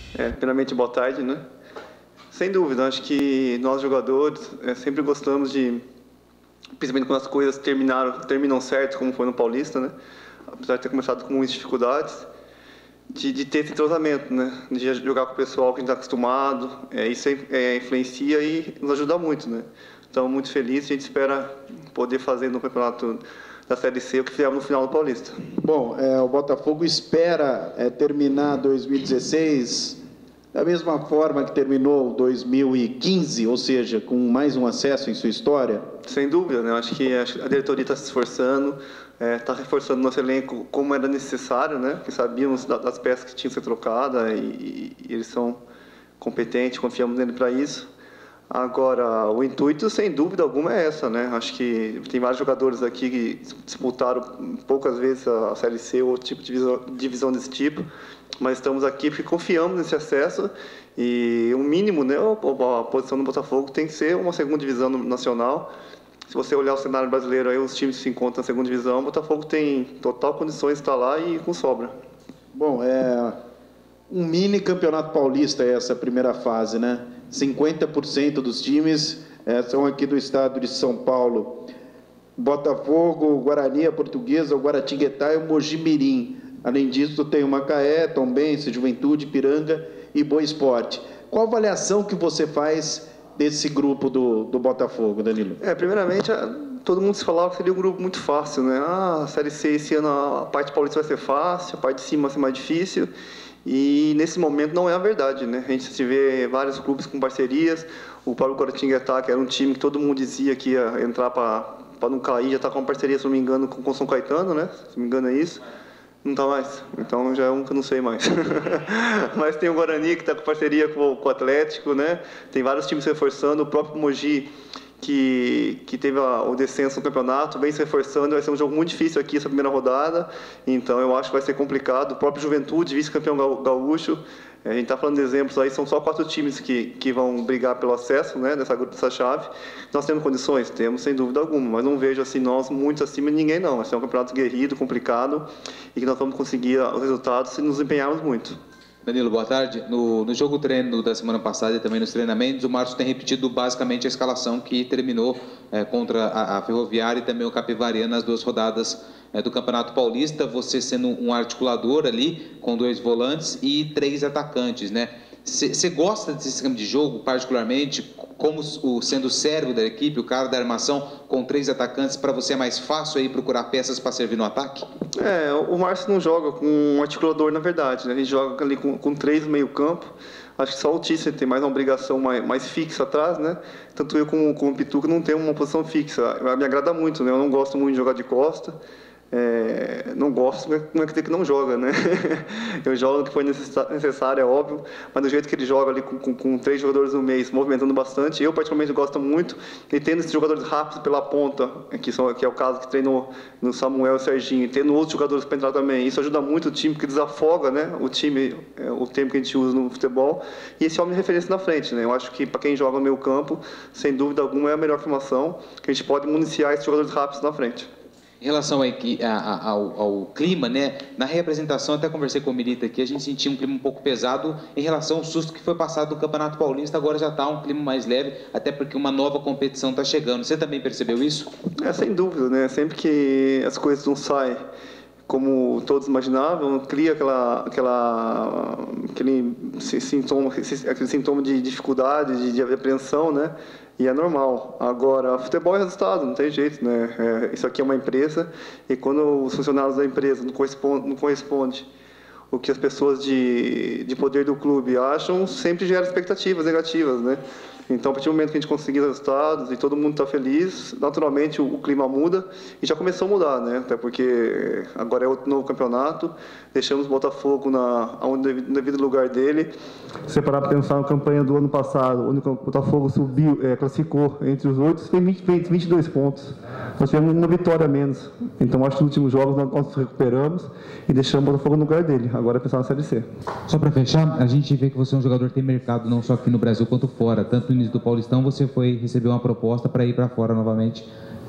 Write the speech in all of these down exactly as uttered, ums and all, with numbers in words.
É, primeiramente, boa tarde, né? Sem dúvida, acho que nós jogadores é, sempre gostamos de, principalmente quando as coisas terminaram, terminam certo, como foi no Paulista, né? Apesar de ter começado com muitas dificuldades, de, de ter esse entrosamento, né? De jogar com o pessoal que a gente está acostumado, é, isso é, é, influencia e nos ajuda muito, né? Então, muito feliz, a gente espera poder fazer no campeonato da Série C o que fizemos no final do Paulista. Bom, é, o Botafogo espera é, terminar dois mil e dezesseis da mesma forma que terminou dois mil e quinze, ou seja, com mais um acesso em sua história? Sem dúvida, né? Acho que a diretoria está se esforçando, está é, reforçando nosso elenco como era necessário, né? Porque sabíamos das peças que tinham que ser trocadas e, e eles são competentes, confiamos nele para isso. Agora, o intuito, sem dúvida alguma, é essa, né? Acho que tem vários jogadores aqui que disputaram poucas vezes a Série C ou outro tipo de divisão, divisão desse tipo, mas estamos aqui porque confiamos nesse acesso e o mínimo, né? A posição do Botafogo tem que ser uma segunda divisão nacional. Se você olhar o cenário brasileiro, aí os times que se encontram na segunda divisão, o Botafogo tem total condições de estar lá e com sobra. Bom, é um mini campeonato paulista essa primeira fase, né? cinquenta por cento dos times é, são aqui do estado de São Paulo. Botafogo, Guarani, a Portuguesa, o Guaratinguetá e o Mojimirim. Além disso, tem o Macaé, Tombense, Juventude, Ipiranga e Boa Esporte. Qual a avaliação que você faz desse grupo do, do Botafogo, Danilo? É, primeiramente, todo mundo se falava que seria um grupo muito fácil, né? Ah, a Série C esse ano a parte paulista vai ser fácil, a parte de cima vai ser mais difícil. E nesse momento não é a verdade, né? A gente se vê vários clubes com parcerias. O próprio Guaratinguetá, que era um time que todo mundo dizia que ia entrar para não cair, já está com uma parceria, se não me engano, com o São Caetano, né? Se não me engano é isso. Não está mais. Então já é um que eu não sei mais. Mas tem o Guarani que está com parceria com, com o Atlético, né? Tem vários times se reforçando. O próprio Mogi, que, que teve a, o descenso no campeonato, vem se reforçando. Vai ser um jogo muito difícil aqui essa primeira rodada. Então eu acho que vai ser complicado. O próprio Juventude, vice-campeão gaúcho. A gente está falando de exemplos aí, são só quatro times que, que vão brigar pelo acesso, né, dessa, dessa chave. Nós temos condições? Temos, sem dúvida alguma, mas não vejo assim nós muito acima de ninguém, não. Vai ser um campeonato guerrido, complicado, e que nós vamos conseguir os resultados se nos empenharmos muito. Danilo, boa tarde. No, no jogo treino da semana passada e também nos treinamentos, o Márcio tem repetido basicamente a escalação que terminou é, contra a, a Ferroviária e também o Capivariano nas duas rodadas é, do Campeonato Paulista, você sendo um articulador ali, com dois volantes e três atacantes, né? Você gosta desse esquema de jogo, particularmente, como o, sendo o cérebro da equipe, o cara da armação, com três atacantes, para você é mais fácil aí procurar peças para servir no ataque? É, o Márcio não joga com um articulador, na verdade, né? A gente joga ali com, com três no meio campo. Acho que só o Tícer tem mais uma obrigação mais, mais fixa atrás, né? Tanto eu como, como o Pituca não tem uma posição fixa. Me agrada muito, né? Eu não gosto muito de jogar de costa. É, não gosto, não é que dizer que não joga, né? Eu jogo o que foi necessário, é óbvio, mas do jeito que ele joga ali com, com, com três jogadores no meio, movimentando bastante, eu particularmente gosto muito, e tendo esses jogadores rápidos pela ponta, que, são, que é o caso que treinou no Samuel e o Serginho, e tendo outros jogadores para entrar também, isso ajuda muito o time, porque desafoga, né, o time, é, o tempo que a gente usa no futebol, e esse homem de referência na frente, né? Eu acho que para quem joga no meio campo, sem dúvida alguma é a melhor formação, que a gente pode municiar esses jogadores rápidos na frente. Em relação aí que, a, a, ao, ao clima, né? Na representação, até conversei com o Milita aqui, a gente sentia um clima um pouco pesado em relação ao susto que foi passado do Campeonato Paulista, agora já está um clima mais leve, até porque uma nova competição está chegando. Você também percebeu isso? É, sem dúvida, né? Sempre que as coisas não saem como todos imaginavam, cria aquela, aquela, aquele sintoma, aquele sintoma de dificuldade, de, de apreensão, né? E é normal. Agora, futebol é resultado, não tem jeito, né? É, isso aqui é uma empresa e quando os funcionários da empresa não correspondem, não corresponde o que as pessoas de, de poder do clube acham, sempre gera expectativas negativas, né? Então, a partir do momento que a gente conseguir resultados e todo mundo está feliz, naturalmente o, o clima muda e já começou a mudar, né? Até porque agora é outro novo campeonato, deixamos o Botafogo na, no devido lugar dele. Se você parar para pensar na campanha do ano passado, onde o Botafogo subiu, é, classificou entre os oito, tem vinte, vinte e dois pontos. Nós tivemos uma vitória a menos. Então, acho que nos últimos jogos nós nos recuperamos e deixamos o Botafogo no lugar dele. Agora é pensar na Série C. Só para fechar, a gente vê que você é um jogador que tem mercado não só aqui no Brasil quanto fora. Tanto no início do Paulistão, você foi receber uma proposta para ir para fora novamente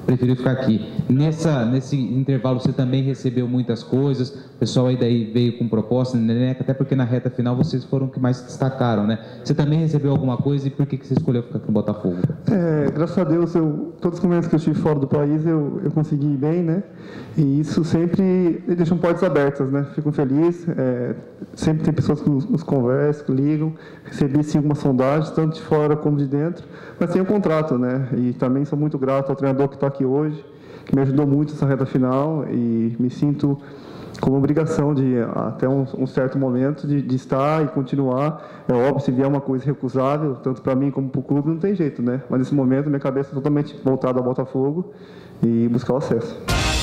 preferiu ficar aqui. Nessa, nesse intervalo você também recebeu muitas coisas, o pessoal aí daí veio com proposta, né? Até porque na reta final vocês foram que mais se destacaram, né? Você também recebeu alguma coisa e por que, que você escolheu ficar aqui no Botafogo? É, graças a Deus, eu, todos os momentos que eu estive fora do país, eu, eu consegui ir bem, né? E isso sempre deixa portas abertas, né? Fico feliz, é, sempre tem pessoas que nos, nos conversam, que ligam, recebi sim algumas sondagens, tanto de fora como de dentro, mas tem um contrato, né? E também sou muito grato ao treinador que está aqui hoje, que me ajudou muito nessa reta final e me sinto com obrigação de, até um, um certo momento, de, de estar e continuar. É óbvio, se vier uma coisa recusável, tanto para mim como para o clube, não tem jeito, né? Mas nesse momento, minha cabeça é totalmente voltada ao Botafogo e buscar o acesso.